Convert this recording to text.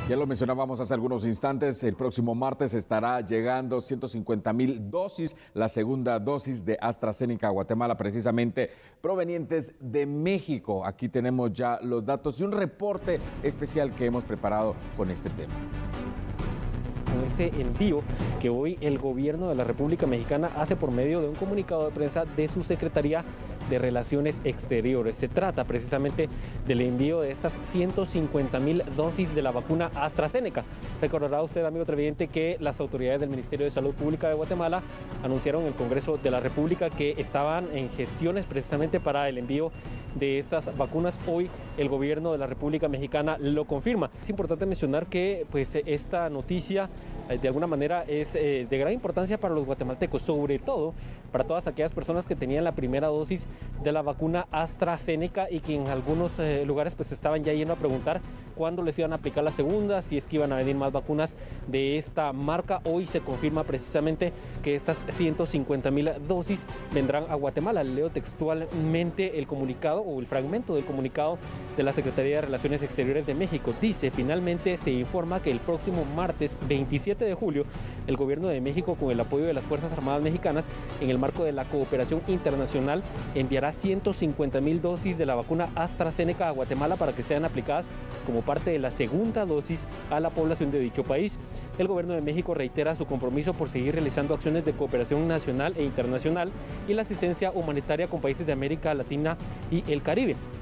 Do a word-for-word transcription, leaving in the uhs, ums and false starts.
Ya lo mencionábamos hace algunos instantes, el próximo martes estará llegando ciento cincuenta mil dosis, la segunda dosis de AstraZeneca a Guatemala, precisamente provenientes de México. Aquí tenemos ya los datos y un reporte especial que hemos preparado con este tema. Con ese envío que hoy el gobierno de la República Mexicana hace por medio de un comunicado de prensa de su Secretaría de Relaciones Exteriores. Se trata precisamente del envío de estas ciento cincuenta mil dosis de la vacuna AstraZeneca. Recordará usted, amigo televidente, que las autoridades del Ministerio de Salud Pública de Guatemala anunciaron en el Congreso de la República que estaban en gestiones precisamente para el envío de estas vacunas. Hoy el gobierno de la República Mexicana lo confirma. Es importante mencionar que pues esta noticia de alguna manera es eh, de gran importancia para los guatemaltecos, sobre todo para todas aquellas personas que tenían la primera dosis de la vacuna AstraZeneca y que en algunos eh, lugares pues estaban ya yendo a preguntar cuándo les iban a aplicar la segunda, si es que iban a venir más vacunas de esta marca. Hoy se confirma precisamente que estas ciento cincuenta mil dosis vendrán a Guatemala. Leo textualmente el comunicado o el fragmento del comunicado de la Secretaría de Relaciones Exteriores de México. Dice: finalmente se informa que el próximo martes veintisiete de julio el gobierno de México, con el apoyo de las Fuerzas Armadas Mexicanas en el marco de la cooperación internacional, enviará ciento cincuenta mil dosis de la vacuna AstraZeneca a Guatemala para que sean aplicadas como parte de la segunda dosis a la población de dicho país. El gobierno de México reitera su compromiso por seguir realizando acciones de cooperación nacional e internacional y la asistencia humanitaria con países de América Latina y el Caribe.